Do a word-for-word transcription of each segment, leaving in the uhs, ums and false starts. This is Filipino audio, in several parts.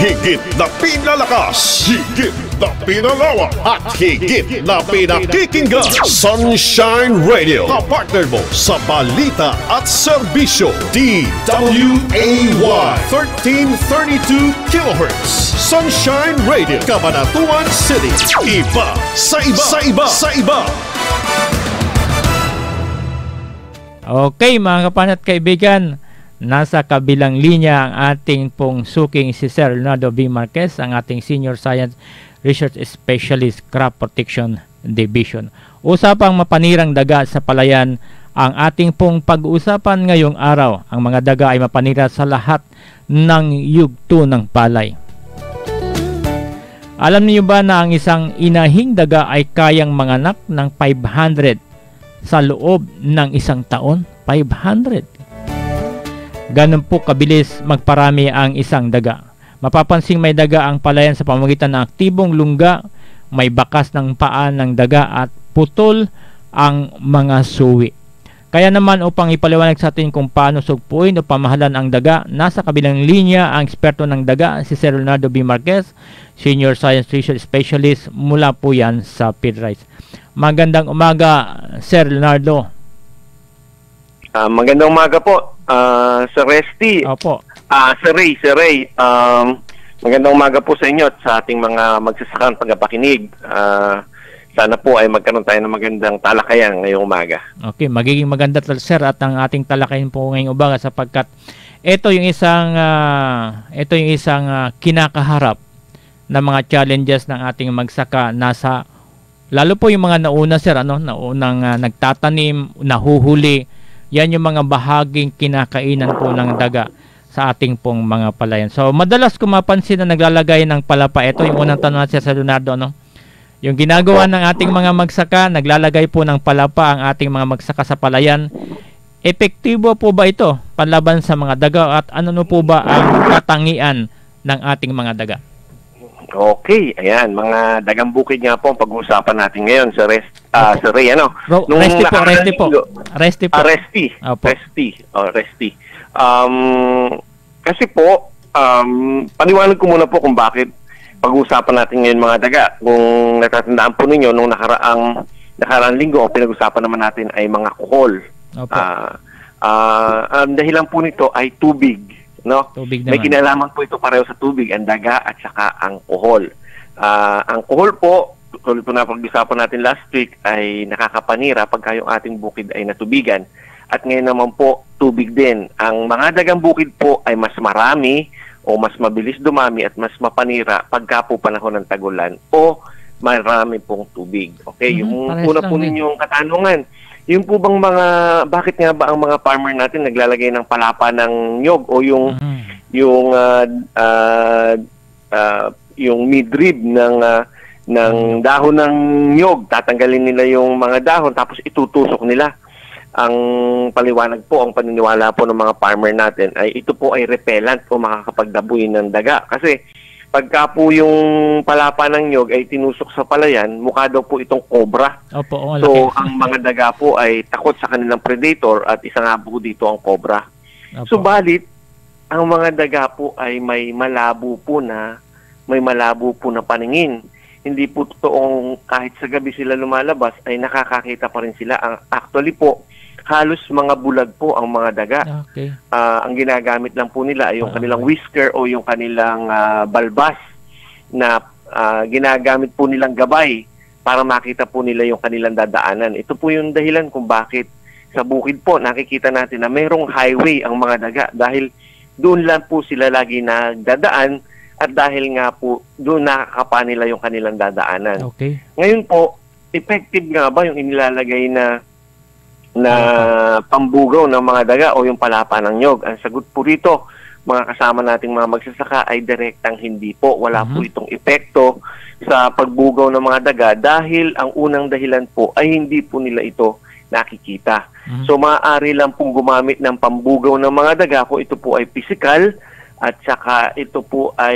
Higit na pinalakas, higit na pinalawak, at higit na pinakikinggan. Sunshine Radio, kapartner mo sa balita at serbisyo. D W A Y thirteen thirty-two kilohertz. Sunshine Radio, Cabanatuan City. Iba sa iba sa iba sa iba. Okay mga kapan at kaibigan, nasa kabilang linya ang ating pong suking si Sir Leonardo V. Marquez, ang ating Senior Science Research Specialist, Crop Protection Division. Usapang mapanirang daga sa palayan ang ating pong pag-uusapan ngayong araw. Ang mga daga ay mapanira sa lahat ng yugto ng palay. Alam niyo ba na ang isang inahing daga ay kayang manganak ng five hundred sa loob ng isang taon? five hundred. Ganun po kabilis magparami ang isang daga. Mapapansing may daga ang palayan sa pamamagitan ng aktibong lungga, may bakas ng paa ng daga at putol ang mga suwi. Kaya naman upang ipaliwanag sa atin kung paano sugpuin o pamahalan ang daga, nasa kabilang linya ang eksperto ng daga, si Sir Leonardo V. Marquez, Senior Science Research Specialist mula po yan sa PeerRice. Magandang umaga, Sir Leonardo. Uh, magandang umaga po, uh, Sir Resty. Opo. Uh, Sir Ray, Sir Ray. Um, magandang umaga po sa inyo at sa ating mga magsasakang tagapakinig. Uh, sana po ay magkaroon tayo ng magandang talakayan ngayong umaga. Okay, magiging maganda, Sir, at ang ating talakayan po ngayong umaga sapagkat ito yung isang uh, ito yung isang uh, kinakaharap na mga challenges ng ating magsaka nasa, lalo po yung mga nauna, Sir, ano, naunang uh, nagtatanim, nahuhuli. Yan yung mga bahaging kinakainan po ng daga sa ating pong mga palayan. So, madalas ko mapansin na naglalagay ng palapa. Ito yung unang tanong natin sa Leonardo, no? Yung ginagawa ng ating mga magsaka, naglalagay po ng palapa ang ating mga magsaka sa palayan. Epektibo po ba ito panlaban sa mga daga at ano no po ba ang katangian ng ating mga daga? Okay, ayan, mga dagang bukid nga po ang pag-uusapan natin ngayon sa rest, uh, sa Ray, ano? Ro, resty po, resty po. Resty po. Ah, resty. Resty. Oh, resty. Um, kasi po, um, paliwanag ko muna po kung bakit pag-uusapan natin ngayon mga daga. Kung natatandaan po ninyo, nung nakaraang, nakaraang linggo, ang pinag-usapan naman natin ay mga kuhol. Opo. Uh, uh, ang dahilan po nito ay tubig. No? May kinalaman po ito pareho sa tubig, ang daga at saka ang kuhol. Uh, ang kuhol po, tulad po na pag-usapan natin last week, ay nakakapanira pagka yung ating bukid ay natubigan. At ngayon naman po, tubig din. Ang mga dagang bukid po ay mas marami o mas mabilis dumami at mas mapanira pagka po panahon ng tagulan o marami pong tubig. Okay, mm-hmm. Yung una po ninyong katanungan, yung po bang mga, bakit nga ba ang mga farmer natin naglalagay ng palapa ng nyog o yung mm-hmm. yung uh, uh, uh, yung midrib ng uh, ng dahon ng nyog, tatanggalin nila yung mga dahon tapos itutusok nila. Ang paliwanag po, ang paniniwala po ng mga farmer natin ay ito po ay repellent o makakapagdabuin ng daga. Kasi pagka po yung palapa ng nyog ay tinusok sa palayan, mukha daw po itong cobra. Opo, oh, so, ang mga daga po ay takot sa kanilang predator at isa nga po dito ang cobra. Opo. Subalit, ang mga daga po ay may malabo po na, may malabo po na paningin. Hindi po totoong kahit sa gabi sila lumalabas ay nakakakita pa rin sila. Ang, actually po, halos mga bulag po ang mga daga. Okay. Uh, ang ginagamit lang po nila ay yung kanilang whisker o yung kanilang uh, balbas na uh, ginagamit po nilang gabay para makita po nila yung kanilang dadaanan. Ito po yung dahilan kung bakit sa bukid po nakikita natin na mayroong highway ang mga daga dahil doon lang po sila lagi nagdadaan at dahil nga po doon nakakapa nila yung kanilang dadaanan. Okay. Ngayon po, effective nga ba yung inilalagay na na pambugaw ng mga daga o yung palapa ng nyog? Ang sagot po rito, mga kasama nating mga magsasaka, ay direktang hindi po. Wala uh-huh. po itong epekto sa pagbugaw ng mga daga dahil ang unang dahilan po ay hindi po nila ito nakikita. Uh-huh. So maaari lang pong gumamit ng pambugaw ng mga daga kung ito po ay physical at saka ito po ay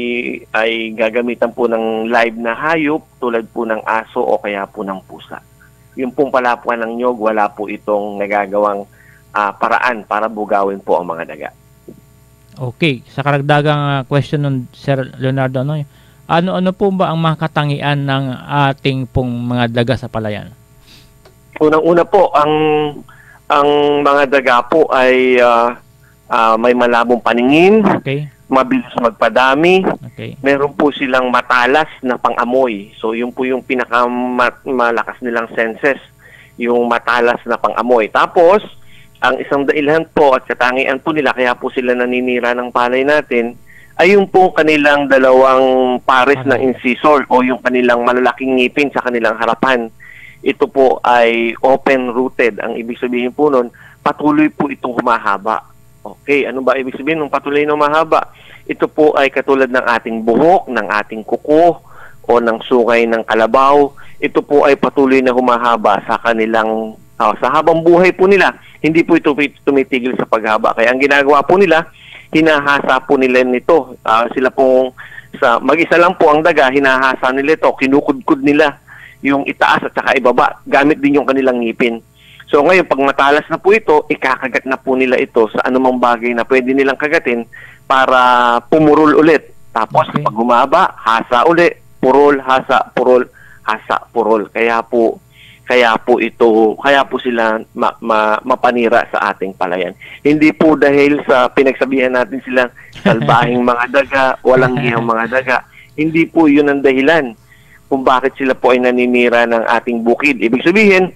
ay gagamitan po ng live na hayop tulad po ng aso o kaya po ng pusa. Yung pong palapuan ng nyog, wala po itong nagagawang uh, paraan para bugawin po ang mga daga. Okay, sa karagdagang uh, question ng Sir Leonardo, ano, ano-ano po ba ang mga katangian ng ating pong mga daga sa palayan? Unang-una po, ang ang mga daga po ay uh, uh, may malabong paningin, okay, mabilis magpadami, okay, meron po silang matalas na pang-amoy. So yun po yung pinakamalakas nilang senses, yung matalas na pang-amoy. Tapos, ang isang dahilan po at katangian po nila, kaya po sila naninira ng palay natin, ay yung po kanilang dalawang pares ng incisor o yung kanilang malalaking ngipin sa kanilang harapan. Ito po ay open-rooted. Ang ibig sabihin po nun, patuloy po itong humahaba. Okay, ano ba ibig sabihin ng patuloy na humahaba? Ito po ay katulad ng ating buhok, ng ating kuko, o ng sungay ng kalabaw. Ito po ay patuloy na humahaba sa kanilang, uh, sa habang buhay po nila. Hindi po ito tumitigil sa paghaba. Kaya ang ginagawa po nila, hinahasa po nila nito. Uh, sila pong, sa, mag-isa lang po ang daga, hinahasa nila ito, kinukudkud nila yung itaas at saka ibaba. Gamit din yung kanilang ngipin. So ngayon, pag matalas na po ito, ikakagat na po nila ito sa anumang bagay na pwede nilang kagatin para pumurol ulit. Tapos okay, pag humaba, hasa ulit, purol, hasa, purol, hasa, purol. Kaya po, kaya po ito, kaya po sila ma, ma, mapanira sa ating palayan. Hindi po dahil sa pinagsabihan natin silang salbahing mga daga, walang gihang mga daga. Hindi po yun ang dahilan kung bakit sila po ay naninira ng ating bukid. Ibig sabihin,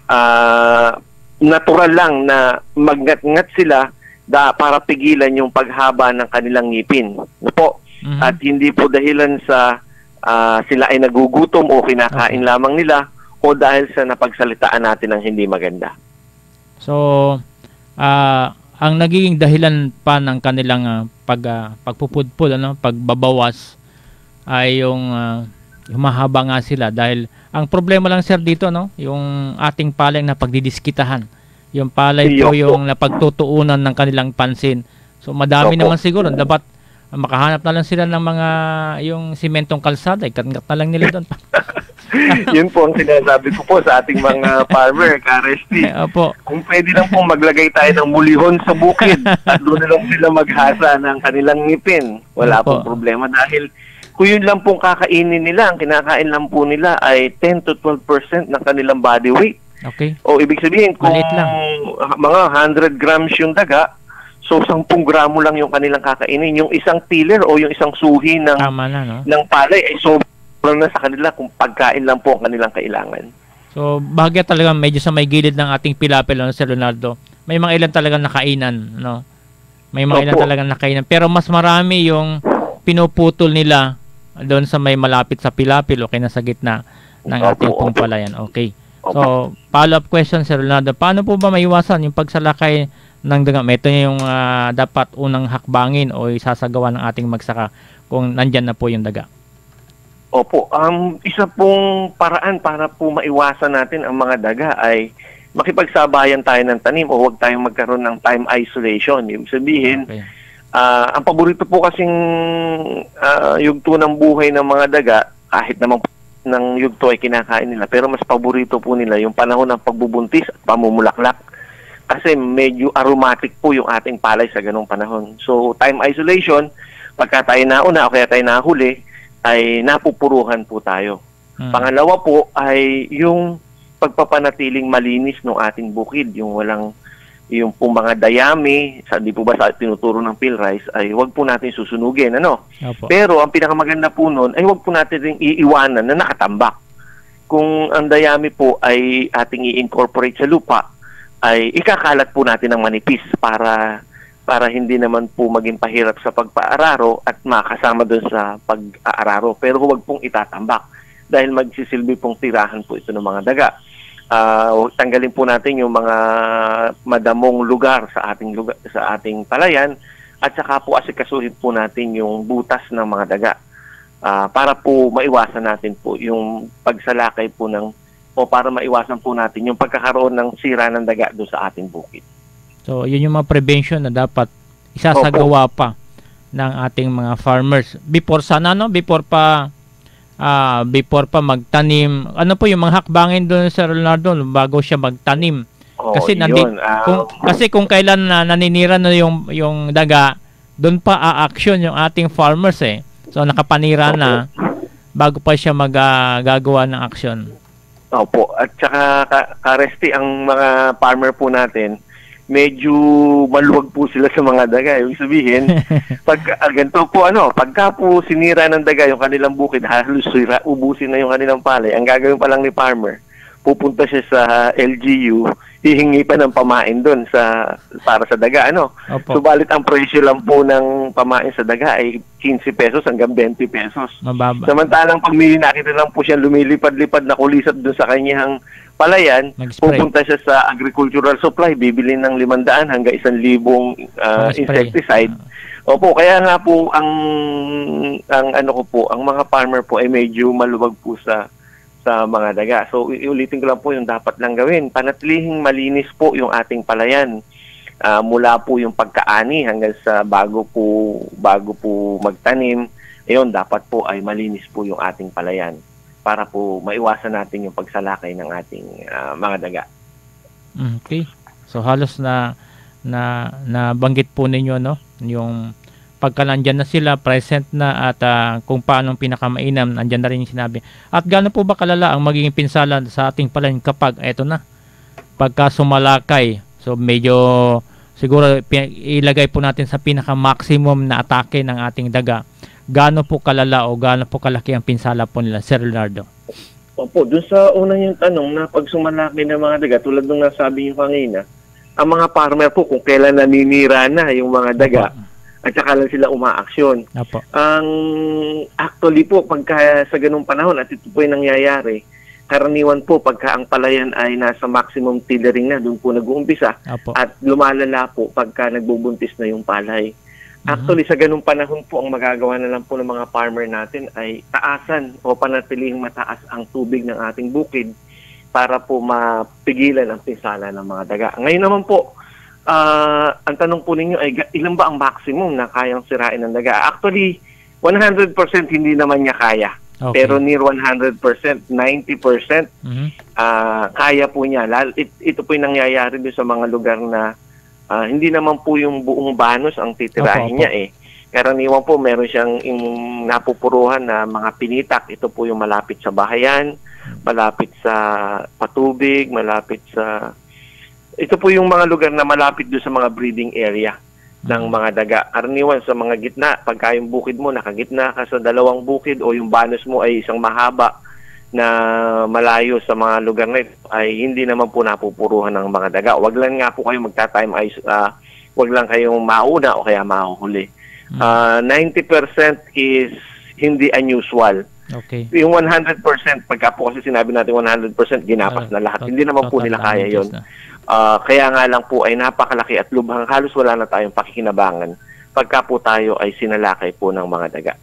Uh, natural lang na magngat-ngat sila da, para pigilan yung paghaba ng kanilang ngipin. Po. Mm-hmm. At hindi po dahilan sa uh, sila ay nagugutom o kinakain okay, lamang nila o dahil sa napagsalitaan natin ng hindi maganda. So, uh, ang nagiging dahilan pa ng kanilang uh, pag, uh, pagpupudpud, ano, pagbabawas ay yung uh, humahaba nga sila dahil ang problema lang sir dito, no, yung ating palay na pagdidiskitahan. Yung palay po yung napagtutuunan ng kanilang pansin. So madami Opo. naman siguro, dapat makahanap na lang sila ng mga yung simentong kalsada, ikat-ngat na lang nila doon. Yun po ang sinasabi ko po sa ating mga farmer, Karesti. Opo. Kung pwede lang pong maglagay tayo ng mulihon sa bukid at doon na lang sila maghasa ng kanilang ngipin. Wala Opo. pong problema dahil kung yun lang pong kakainin nila, ang kinakain lang po nila ay ten to twelve percent ng kanilang body weight. Okay. O ibig sabihin, kung lang. mga one hundred grams yung daga, so ten gramo lang yung kanilang kakainin. Yung isang tiller o yung isang suhi ng, na, no? ng palay ay sobrang na sa kanila kung pagkain lang po ang kanilang kailangan. So, bahagya talaga medyo sa may gilid ng ating pilapil, no, Sir Leonardo. May mga ilan talagang nakainan, no? May mga Opo. ilan talagang nakainan. Pero mas marami yung pinuputol nila doon sa may malapit sa pilapil o kaya nasa gitna ng ating pong palayan. Okay. So, follow-up question, Sir Leonardo. Paano po ba maiwasan yung pagsalakay ng daga? Ito yung uh, dapat unang hakbangin o isasagawa ng ating magsaka kung nandyan na po yung daga. Opo. Um, isa pong paraan para po maiwasan natin ang mga daga ay makipagsabayan tayo ng tanim o huwag tayong magkaroon ng time isolation. Ibig sabihin, okay, Uh, ang paborito po kasing uh, yugto ng buhay ng mga daga, kahit naman ng yugto ay kinakain nila, pero mas paborito po nila yung panahon ng pagbubuntis at pamumulaklak. Kasi medyo aromatic po yung ating palay sa ganong panahon. So, time isolation, pagka tayo nauna o kaya tayo nahuli, ay napupuruhan po tayo. Hmm. Pangalawa po ay yung pagpapanatiling malinis ng ating bukid, yung walang yung pong mga dayami, sa di po ba sa tinuturo ng PhilRice, ay wag po natin susunugin, ano? Opo. Pero ang pinakamaganda po nun, ay wag po natin rin iiwanan na nakatambak. Kung ang dayami po ay ating i-incorporate sa lupa, ay ikakalat po natin ng manipis para para hindi naman po maging pahirap sa pagpaararo at makasama doon sa pag-aararo. Pero huwag pong itatambak dahil magsisilbi pong tirahan po ito ng mga daga. Uh, tanggalin po natin yung mga madamong lugar sa ating lugar, sa ating palayan at saka po asikasuhin po natin yung butas ng mga daga uh, para po maiwasan natin po yung pagsalakay po ng o para maiwasan po natin yung pagkakaroon ng sira ng daga doon sa ating bukid. So yun yung mga prevention na dapat isasagawa Opo. pa ng ating mga farmers before sana, no? Before pa Uh, before pa magtanim. Ano po yung mga hakbangin doon, Sir Leonardo, bago siya magtanim? Oh, kasi nandi, uh, kung kasi kung kailan na naninira na yung yung daga doon pa a-action yung ating farmers eh. So nakapanira na bago pa siya magagawa ng action. Opo. At saka Karesti, ang mga farmer po natin, medyo maluwag po sila sa mga daga. Ibig sabihin, pag uh, ganito po ano, pagka po sinira ng daga yung kanilang bukid, halos sira, ubusin na yung kanilang palay. Ang gagawin pa lang ni farmer, pupunta siya sa L G U, hihingi pa ng pamain doon sa para sa daga, ano. Opo. Subalit ang presyo lang po ng pamain sa daga ay fifteen pesos hanggang twenty pesos. Mababa. Samantalang pag may nakita lang po siya lumilipad-lipad na kulisap doon sa kanyang palayan, mag-spray. Pupunta siya sa agricultural supply, bibili ng limandaan hanggang isang libong uh, insecticide. Opo, kaya nga po ang ang ano ko po, ang mga farmer po ay medyo maluwag po sa sa mga daga. So, iulitin ko lang po yung dapat lang gawin. Panatilihing malinis po yung ating palayan. Uh, mula po yung pagkaani hanggang sa bago po, bago po magtanim. Ayun, dapat po ay malinis po yung ating palayan para po maiwasan natin yung pagsalakay ng ating uh, mga daga. Okay. So, halos na na nabanggit po ninyo, no? Yung pagka nandyan na sila, present na at uh, kung paano pinakamainam, nandyan na rin yung sinabi. At gaano po ba kalala ang magiging pinsala sa ating palayan kapag eto na, pagka sumalakay, so medyo siguro ilagay po natin sa pinaka-maximum na atake ng ating daga. Gaano po kalala o gaano po kalaki ang pinsala po nila, Sir Leonardo? Opo, dun sa unang yung tanong na pag sumalaki ng mga daga, tulad nung nasabi nyo kanina, ang mga farmer po kung kailan naninira na yung mga daga, Opo. At saka lang sila umaaksyon. Opo. Ang actually po, pagka sa ganung panahon at ito po yung nangyayari, karaniwan po pagka ang palayan ay nasa maximum tillering na, doon po nag-uumpisa, Opo. At lumalala po pagka nagbubuntis na yung palay. Actually, sa ganung panahon po, ang magagawa na lang po ng mga farmer natin ay taasan o panatiling mataas ang tubig ng ating bukid para po mapigilan ang pinsala ng mga daga. Ngayon naman po, Uh, ang tanong po ninyo ay ilan ba ang maximum na kayang sirain ng daga? Actually, one hundred percent hindi naman niya kaya. Okay. Pero near one hundred percent, ninety percent mm-hmm. uh, kaya po niya. Lalo, it, ito po yung nangyayari doon sa mga lugar na uh, hindi naman po yung buong banos ang titirahin niya eh. Karaniwan po meron siyang yung napupuruhan na mga pinitak. Ito po yung malapit sa bahayan, malapit sa patubig, malapit sa... Ito po yung mga lugar na malapit doon sa mga breeding area ng mga daga. Karaniwan sa mga gitna, pagka yung bukid mo, nakagitna ka sa dalawang bukid o yung banos mo ay isang mahaba na malayo sa mga lugar na ito, ay hindi naman po napupuruhan ng mga daga. Wag lang nga po kayo magta-time ice, uh, wag lang kayong mauna o kaya mahuhuli. Uh, ninety percent is hindi unusual. Okay. Yung one hundred percent, pagka po kasi sinabi natin one hundred percent, ginapas uh, na lahat. Hindi naman po nila kaya yun. Uh, kaya nga lang po ay napakalaki at lubhang halos wala na tayong pakikinabangan pagka po tayo ay sinalakay po ng mga daga.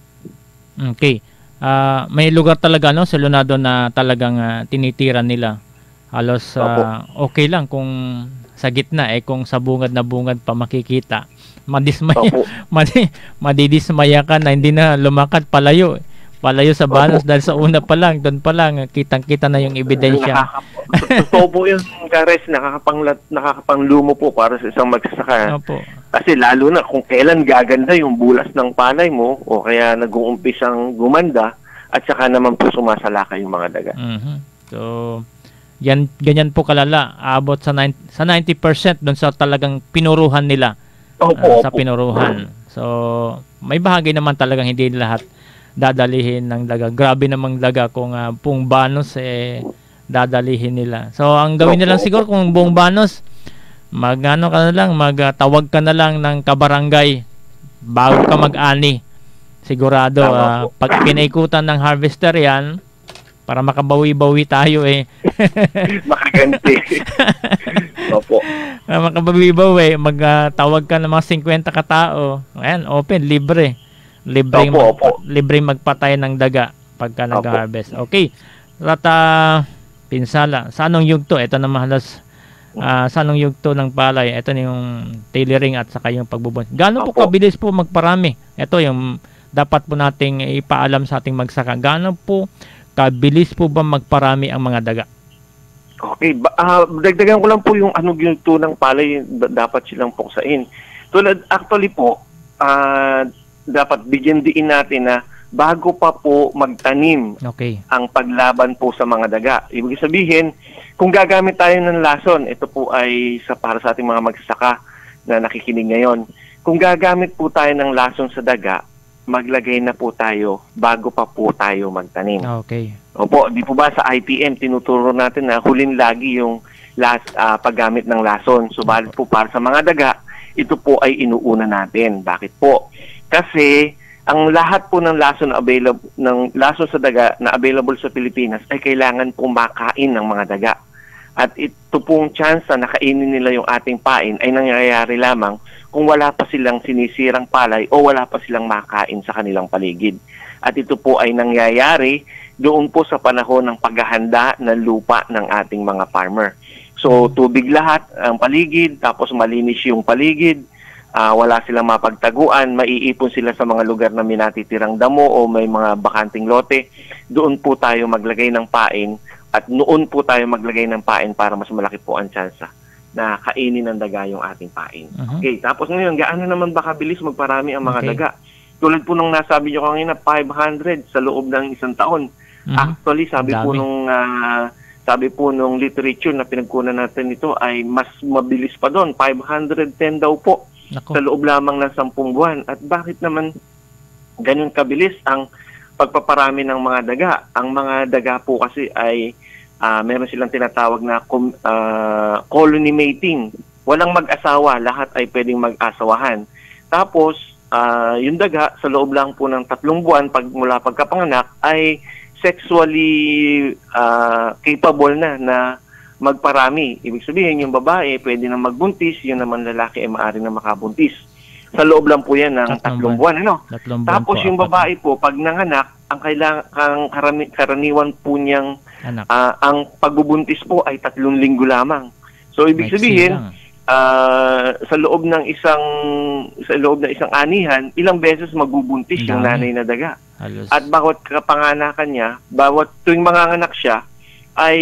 Okay. Uh, may lugar talaga no, sa Leonardo na talagang uh, tinitira nila. Halos uh, okay lang kung sa gitna eh, kung sa bungad na bungad pa makikita. Madismaya, madi, madidismaya ka na hindi na lumakad palayo. Palayo sa banos dahil sa una pa lang, doon pa lang, kitang-kita na yung ebidensya. Totoo po yung Kares, nakakapanglat, nakakapanglumo po para sa isang magsasaka. Opo. Kasi lalo na kung kailan gaganda yung bulas ng palay mo o kaya nag-uumpisang gumanda at saka naman po sumasalakay yung mga daga. Mm-hmm. So, yan, ganyan po kalala. Abot sa, sa ninety percent doon sa talagang pinuruhan nila. Opo, uh, sa opo. pinuruhan. So, may bahagi naman talagang hindi lahat dadalihin ng daga. Grabe namang daga kung uh, buong banos eh dadalihin nila. So ang gawin nila siguro kung buong banos, magano ka na lang, magtawag uh, ka na lang ng kabarangay bago ka mag-ani. Sigurado uh, pag pinaikutan ng harvester yan para makabawi-bawi tayo eh. Makaganti. Opo. Uh, makabawi-bawi, magtawag uh, ka ng mga fifty katao. Ayan, open, libre. Libreng, opo, mag, opo. libreng magpatay ng daga pagka nag-harvest. Okay. At uh, pinsala. Sa anong yugto? Ito na mahalas. Uh, sa anong yugto ng palay? Ito na yung tailoring at saka yung pagbubuntis. Gaano po kabilis po magparami? Ito yung dapat po nating ipaalam sa ating magsaka. Gaano po kabilis po ba magparami ang mga daga? Okay. Uh, dagdagan ko lang po yung anong yugto ng palay dapat silang puksain. Tulad, actually po, uh, dapat bigyan diin natin na bago pa po magtanim okay. ang paglaban po sa mga daga. Ibig sabihin, kung gagamit tayo ng lason, ito po ay sa, para sa ating mga magsasaka na nakikinig ngayon, kung gagamit po tayo ng lason sa daga, maglagay na po tayo bago pa po tayo magtanim. Okay. Opo, di po ba sa I P M tinuturo natin na hulin lagi yung las, uh, paggamit ng lason. Subalit po para sa mga daga, ito po ay inuuna natin. Bakit po? Kasi ang lahat po ng lason available ng lason sa daga na available sa Pilipinas ay kailangan po makain ng mga daga. At ito pong chance na nakainin nila yung ating pain ay nangyayari lamang kung wala pa silang sinisirang palay o wala pa silang makain sa kanilang paligid. At ito po ay nangyayari doon po sa panahon ng paghahanda ng lupa ng ating mga farmer. So tubig lahat ang paligid, tapos malinis yung paligid. Uh, wala silang mapagtaguan, maiipon sila sa mga lugar na minatitirang damo o may mga bakanting lote. Doon po tayo maglagay ng pain at noon po tayo maglagay ng pain para mas malaki po ang tsansa na kainin ng daga yung ating pain. Uh-huh. Okay, tapos ngayon, gaano naman ba kabilis magparami ang mga okay. daga? Tulad po nung nasabi nyo kanina, five hundred sa loob ng isang taon. Uh-huh. Actually, sabi Dami. po nung... Uh, Sabi po nung literature na pinagkunan natin ito ay mas mabilis pa doon. five hundred ten daw po Nako. Sa loob lamang ng sampung buwan. At bakit naman ganun kabilis ang pagpaparami ng mga daga? Ang mga daga po kasi ay uh, meron silang tinatawag na uh, colony mating. Walang mag-asawa, lahat ay pwedeng mag-asawahan. Tapos, uh, yung daga sa loob lang po ng tatlong buwan pag mula pagkapanganak ay sexually uh, capable na na magparami. Ibig sabihin, yung babae pwede na magbuntis, yun naman lalaki ay maaari na makabuntis. Sa loob lang po yan ng tatlong, tatlong buwan. Ano? Tatlong buwan Tapos po, yung babae apat. po, pag nanganak, ang kailangan karami, karaniwan po niyang uh, ang pagbubuntis po ay tatlong linggo lamang. So ibig May sabihin, uh, sa loob ng isang sa loob ng isang anihan, ilang beses magbubuntis yung nanay na daga. Halos. At bawat kapanganakan niya, bawat tuwing manganganak siya, ay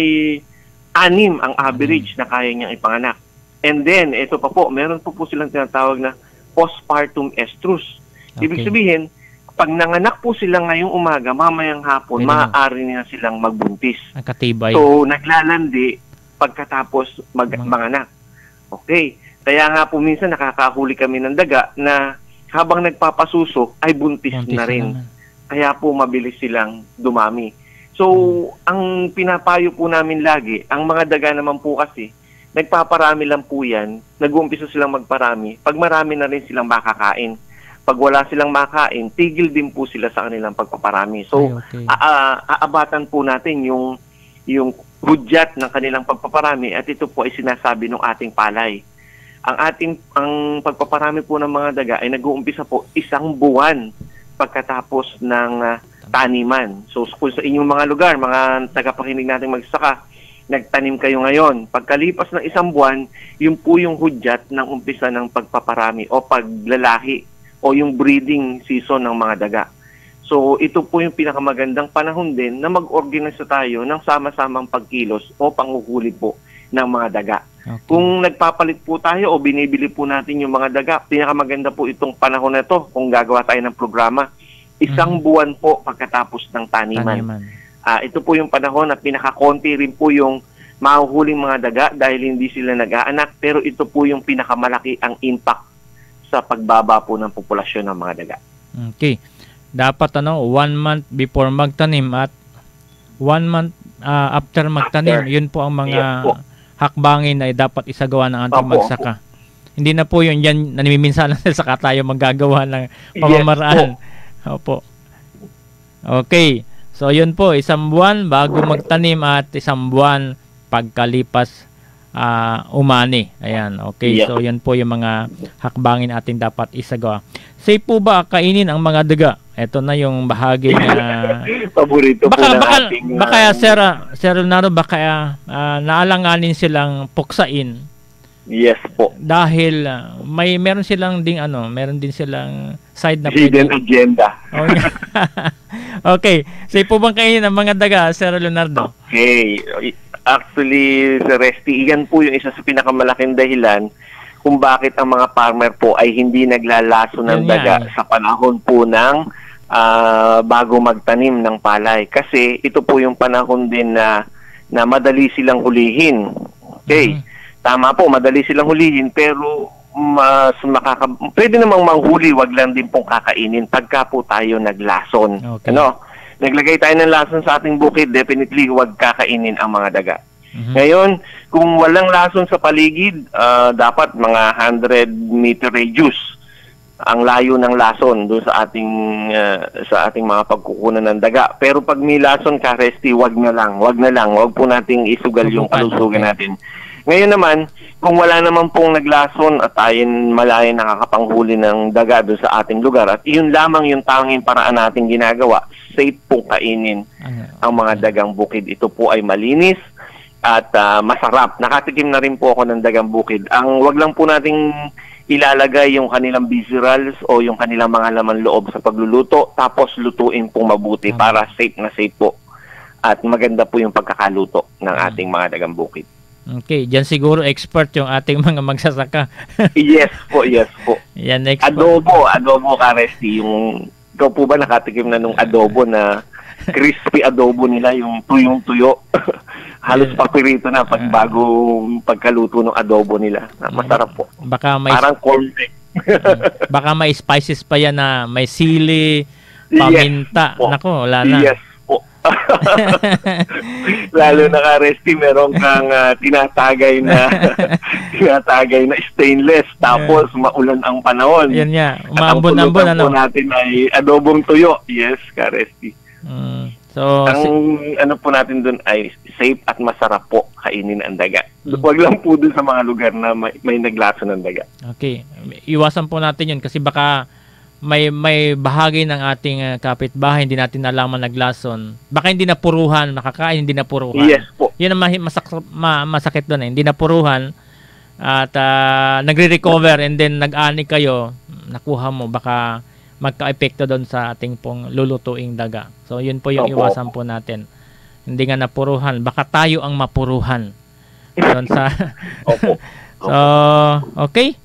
anim ang average na kaya niyang ipanganak. And then, ito pa po, meron po po silang tinatawag na postpartum estrus. Okay. Ibig sabihin, pag nanganak po sila ngayong umaga, mamayang hapon, Pwede maaari na silang magbuntis. Ang katibay. So, naglalandi pagkatapos mag Mang. manganak. Okay. Kaya nga po minsan nakakahuli kami ng daga na habang nagpapasuso ay buntis, buntis na rin. Na Kaya po mabilis silang dumami. So, hmm. ang pinapayo po namin lagi, ang mga daga naman po kasi, nagpaparami lang po yan, nag-uumpisa silang magparami, pag marami na rin silang makakain. Pag wala silang makain, tigil din po sila sa kanilang pagpaparami. So, Ay, okay. aabatan po natin yung, yung hudyat ng kanilang pagpaparami at ito po ay sinasabi ng ating palay. Ang ating ang pagpaparami po ng mga daga ay nag-uumpisa po isang buwan pagkatapos ng uh, taniman. So, kung sa inyong mga lugar, mga tagapakinig natin magsaka, nagtanim kayo ngayon. Pagkalipas ng isang buwan, yun po yung hudyat ng umpisa ng pagpaparami o paglalahi o yung breeding season ng mga daga. So, ito po yung pinakamagandang panahon din na mag-organize tayo ng sama-samang pagkilos o panghuhuli po ng mga daga. Okay. Kung nagpapalit po tayo o binibili po natin yung mga daga, pinakamaganda po itong panahon na ito kung gagawa tayo ng programa. Isang mm-hmm. buwan po pagkatapos ng taniman. taniman. Uh, ito po yung panahon na pinakakonti rin po yung mahuhuling mga daga dahil hindi sila nag-aanak, pero ito po yung pinakamalaki ang impact sa pagbaba po ng populasyon ng mga daga. Okay. Dapat ano, one month before magtanim at one month uh, after magtanim, after. Yun po ang mga yes, po. hakbangin ay dapat isagawa ng ating Opo. magsaka. Hindi na po yun yan, nanimiminsan lang saka tayo maggagawa ng pamamaraan. Yes, Opo. Okay. So, yun po, isang buwan bago magtanim at isang buwan pagkalipas uh, umani. Ayan, okay. Yeah. So, yun po yung mga hakbangin ating dapat isagawa. Safe po ba kainin ang mga daga? Ito na yung bahagi na... Paborito baka, po na baka, ating... Uh, baka, Sir, Sir Leonardo, baka uh, naalanganin silang puksain. Yes po. Dahil uh, may meron silang ding ano, meron din silang side na hidden agenda. Okay. Say po bang kainin ang mga daga, Sir Leonardo? Okay. Actually, Sir Resty, iyan po yung isa sa pinakamalaking dahilan kung bakit ang mga farmer po ay hindi naglalaso ng Yun daga yan. sa panahon po ng uh, bago magtanim ng palay. Kasi ito po yung panahon din na, na madali silang hulihin. Okay, mm-hmm. Tama po, madali silang hulihin, pero mas makaka pwede namang manghuli, wag lang din pong kakainin pagka po tayo naglason. Okay. Ano? Naglagay tayo ng lason sa ating bukid, definitely wag kakainin ang mga daga. Mm-hmm. Ngayon, kung walang lason sa paligid, uh, dapat mga one hundred meter radius ang layo ng lason doon sa ating uh, sa ating mga pagkukunan ng daga. Pero pag may lason ka, Resty, wag na lang, wag na lang, wag po nating isugal yung kalusugan natin. Ngayon naman, kung wala naman pong naglason at ayon malaya nakakapanghuli ng daga doon sa ating lugar, at iyon lamang yung tanging paraan natin ginagawa, safe pong kainin ang mga dagang bukid. Ito po ay malinis at uh, masarap. Nakatikim na rin po ako ng dagang bukid. Ang wag lang po nating ilalagay yung kanilang viscerals o yung kanilang mga laman loob sa pagluluto, tapos lutuin pong mabuti para safe na safe po. At maganda po yung pagkakaluto ng ating mga dagang bukid. Okay, diyan siguro expert yung ating mga magsasaka. Yes po, yes po. Yan, expert. Adobo, adobo ka, Resty. Yung, ikaw po ba nakatikim na nung adobo na crispy adobo nila, yung tuyong-tuyo? Halos papirito na pag bago pagkaluto ng adobo nila. Masarap po. Baka may, parang corn cake. Baka may spices pa yan na may sili, paminta. Yes, nako, wala na. Yes po. Lalo na ka, Resty, meron kang uh, tinatagay na tinatagay na stainless, tapos yeah. Maulan ang panahon. Yan nga, umambon-ambon ano. Ang natin ay adobong tuyo. Yes, ka, Resty. Mm. So, ang si- ano po natin doon ay safe at masarap po kainin ang daga. Mm. Huwag lang po doon sa mga lugar na may, may naglaso ng daga. Okay. Iwasan po natin yun kasi baka may may bahagi ng ating uh, kapitbahay hindi natin nalaman naglason. Baka hindi napuruhan, nakakain hindi napuruhan. Yes po. Yun ang masak- ma- masakit doon eh. Hindi napuruhan at uh, nagre-recover and then nag-ani kayo, nakuha mo, baka magka-epekto doon sa ating pong lulutuing daga. So yun po yung Opo. Iwasan po natin. Hindi nga napuruhan, baka tayo ang mapuruhan. Doon sa Opo. So, okay.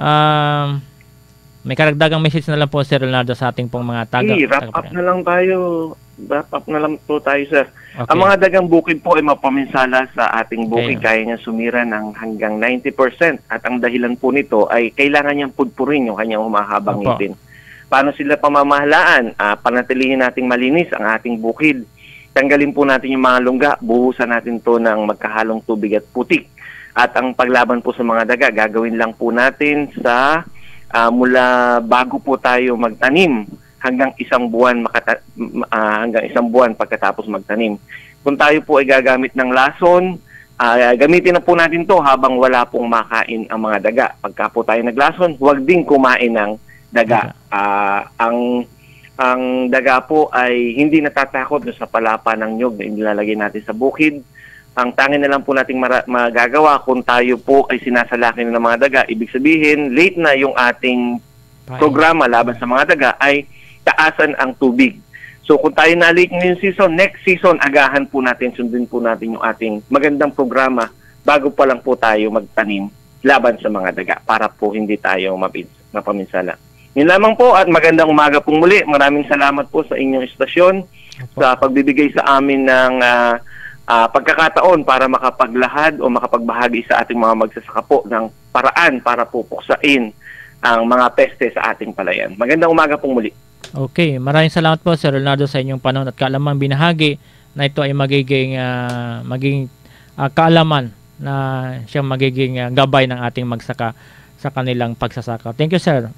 Um May karagdagang message na lang po, Sir Leonardo, sa ating pong mga taga. Hey, wrap up na lang tayo. Wrap up na lang po tayo, sir. Okay. Ang mga dagang bukid po ay mapaminsala sa ating bukid. Okay. Kaya niya sumira ng hanggang ninety percent. At ang dahilan po nito ay kailangan niyang pudpurin yung kanyang humahabang ngipin. Paano sila pamamahalaan? Uh, panatilihin nating malinis ang ating bukid. Tanggalin po natin yung mga lungga. Buhusan natin to ng magkahalong tubig at putik. At ang paglaban po sa mga daga, gagawin lang po natin sa Uh, mula bago po tayo magtanim hanggang isang buwan makata- uh, hanggang isang buwan pagkatapos magtanim. Kung tayo po ay gagamit ng lason, uh, gamitin na po natin to habang wala pong makain ang mga daga. Pagka po tayo naglason, huwag ding kumain ng daga. Uh, ang ang daga po ay hindi natatakot sa palapa ng nyog na inilalagay natin sa bukid. Ang tanging na lang po nating mara- magagawa kung tayo po ay sinasalaki ng mga daga, ibig sabihin, late na yung ating programa laban sa mga daga, ay taasan ang tubig. So kung tayo na late ngayong season, next season, agahan po natin, sundin po natin yung ating magandang programa bago pa lang po tayo magtanim laban sa mga daga para po hindi tayo mapin- mapaminsala. Yun lamang po at magandang umaga pong muli. Maraming salamat po sa inyong istasyon sa pagbibigay sa amin ng uh, Uh, pagkakataon para makapaglahad o makapagbahagi sa ating mga magsasaka po ng paraan para po puksain ang mga peste sa ating palayan. Magandang umaga pong muli. Okay, maraming salamat po, Sir Leonardo, sa inyong panahon at kaalamang binahagi na ito ay magiging uh, maging uh, kaalaman na siyang magiging uh, gabay ng ating magsaka sa kanilang pagsasaka. Thank you, sir.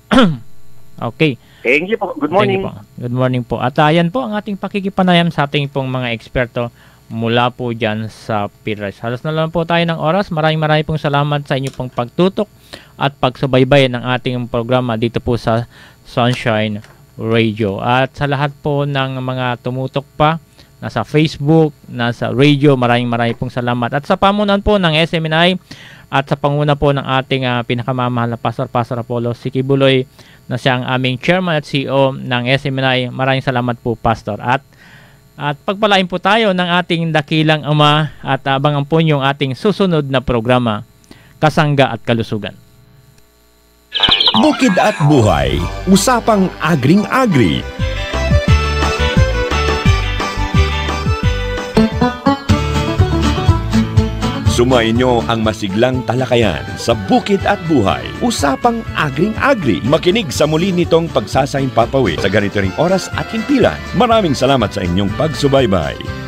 Okay. Thank you po. Good morning. Po. Good morning po. At ayan po ang ating pakikipanayam sa ating pong mga eksperto mula po dyan sa P-Rice. Halos na lang po tayo ng oras. Maraming maraming pong salamat sa inyo pong pagtutok at pagsubaybay ng ating programa dito po sa Sunshine Radio. At sa lahat po ng mga tumutok pa, nasa Facebook, nasa radio, maraming maraming pong salamat. At sa pamunan po ng S M N I at sa panguna po ng ating uh, pinakamamahal na Pastor, Pastor Apollo Sikibuloy, na siya ang aming chairman at C E O ng S M N I. Maraming salamat po, Pastor. At At pagpalain po tayo ng ating dakilang Ama at abangan po yung ating susunod na programa, Kasangga at Kalusugan. Bukid at Buhay, usapang agring-agri. Sumainyo ang masiglang talakayan sa Bukid at Buhay, usapang agring-agri. Makinig sa muli nitong pagsasahing papawi sa ganito ring oras at himpilan. Maraming salamat sa inyong pagsubaybay.